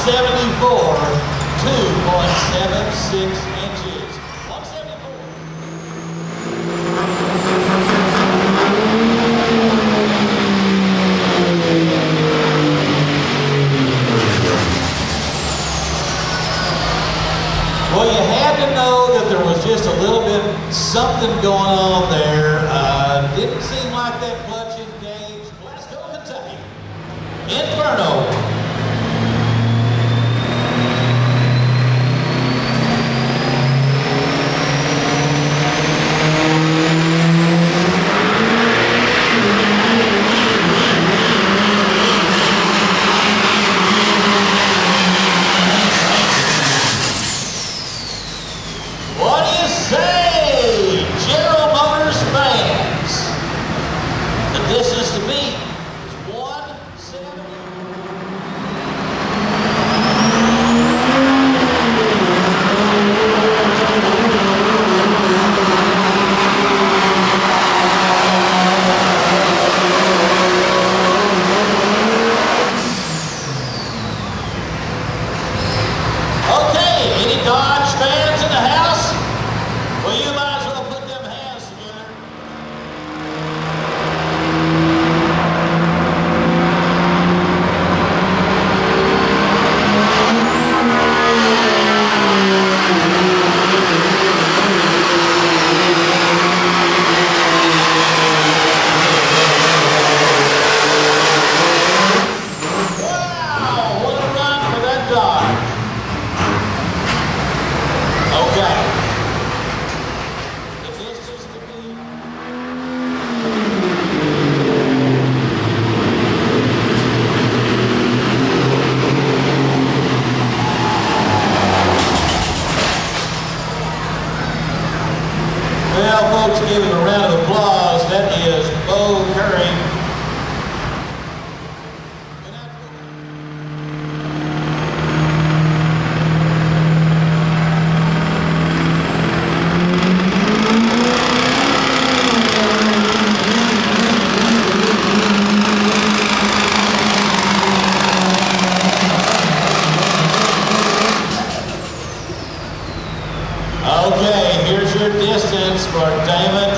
174, 2.76 inches. 174. Well, you had to know that there was just a little bit something going on there. Didn't seem like that clutch engaged. Glasgow, Kentucky. Inferno. What do you say, General Motors fans? The distance to beat is 170. Okay, any Dodge fans in the house? Well, you might as well put them hands together. Wow, what a run for that Dodge. Okay. The distance to beat. Well, folks, give him a round of applause. That is Beau Curry. Okay, here's your distance for Damon